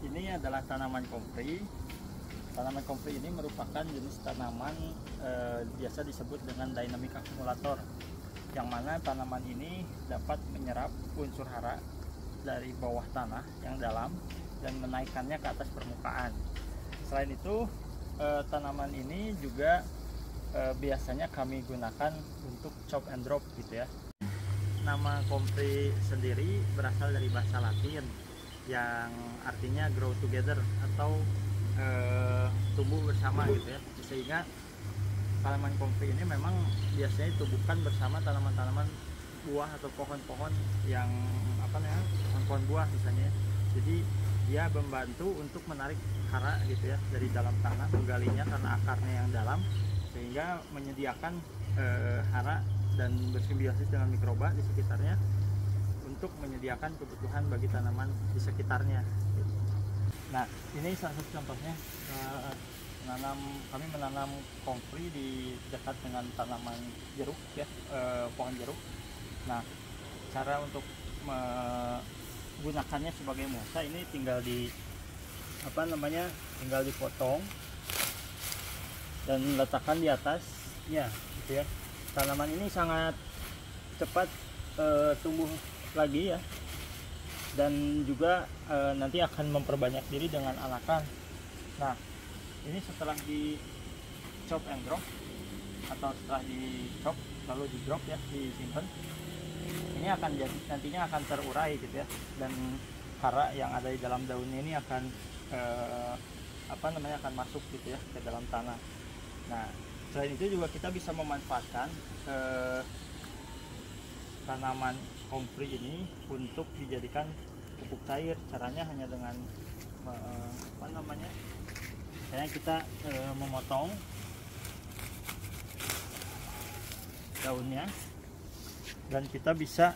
ini adalah tanaman kompri. Tanaman kompri ini merupakan jenis tanaman biasa disebut dengan dynamic akumulator, yang mana tanaman ini dapat menyerap unsur hara dari bawah tanah yang dalam dan menaikkannya ke atas permukaan. Selain itu, tanaman ini juga biasanya kami gunakan untuk chop and drop gitu ya. Nama kompri sendiri berasal dari bahasa Latin yang artinya grow together atau tumbuh bersama gitu ya. Sehingga tanaman kompri ini memang biasanya tumbuhkan bersama tanaman-tanaman buah atau pohon-pohon yang pohon-pohon buah misalnya. Jadi dia membantu untuk menarik hara gitu ya dari dalam tanah, menggalinya karena akarnya yang dalam, sehingga menyediakan hara dan bersimbiosis dengan mikroba di sekitarnya untuk menyediakan kebutuhan bagi tanaman di sekitarnya. Nah, ini salah satu contohnya, kami menanam kompri di dekat dengan tanaman jeruk ya, pohon jeruk. Nah, cara untuk menggunakannya sebagai mulsa ini tinggal tinggal dipotong dan letakkan di atasnya gitu ya. Tanaman ini sangat cepat tumbuh lagi ya, dan juga nanti akan memperbanyak diri dengan anakan. Nah, ini setelah di chop and drop atau setelah di chop lalu di drop ya, disimpan, ini akan nantinya akan terurai gitu ya, dan hara yang ada di dalam daunnya ini akan akan masuk gitu ya ke dalam tanah. Nah, selain itu juga kita bisa memanfaatkan tanaman kompri ini untuk dijadikan pupuk cair. Caranya hanya dengan misalnya kita memotong daunnya dan kita bisa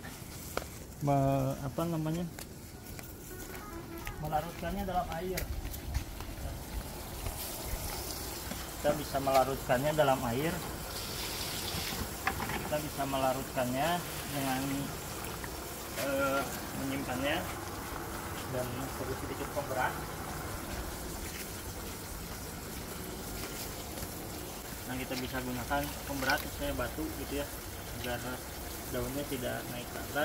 melarutkannya dalam air. Kita bisa melarutkannya dalam air. Kita bisa melarutkannya dengan menyimpannya dan sedikit pemberat. Nah, kita bisa gunakan pemberat misalnya batu gitu ya, agar daunnya tidak naik ke atas.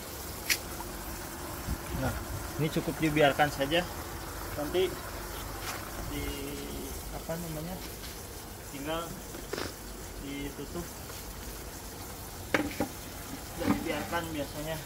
Nah, ini cukup dibiarkan saja, nanti tinggal ditutup dan dibiarkan biasanya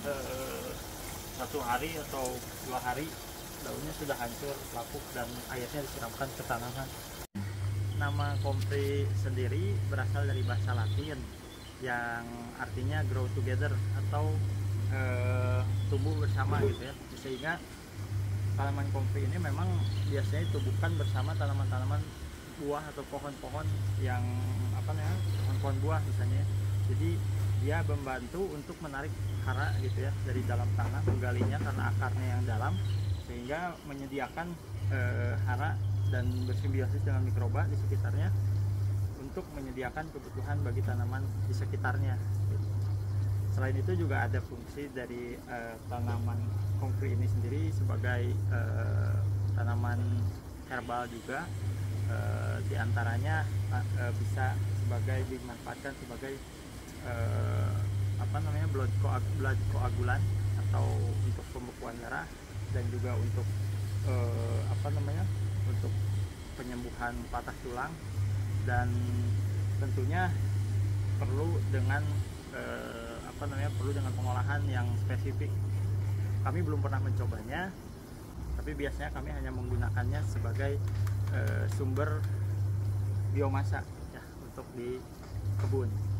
1 hari atau 2 hari daunnya sudah hancur, lapuk, dan airnya disiramkan ke tanaman. Nama kompri sendiri berasal dari bahasa Latin yang artinya grow together atau tumbuh bersama gitu ya. Sehingga tanaman kompri ini memang biasanya tumbuhkan bersama tanaman-tanaman buah atau pohon-pohon yang pohon-pohon buah misalnya. Jadi dia membantu untuk menarik hara gitu ya dari dalam tanah, menggalinya karena akarnya yang dalam, sehingga menyediakan hara dan bersimbiosis dengan mikroba di sekitarnya untuk menyediakan kebutuhan bagi tanaman di sekitarnya. Selain itu juga ada fungsi dari tanaman kompri ini sendiri sebagai tanaman herbal juga. Diantaranya bisa dimanfaatkan sebagai blood coagulant atau untuk pembekuan darah, dan juga untuk untuk penyembuhan patah tulang, dan tentunya perlu dengan pengolahan yang spesifik. Kami belum pernah mencobanya, tapi biasanya kami hanya menggunakannya sebagai sumber biomasa ya untuk di kebun.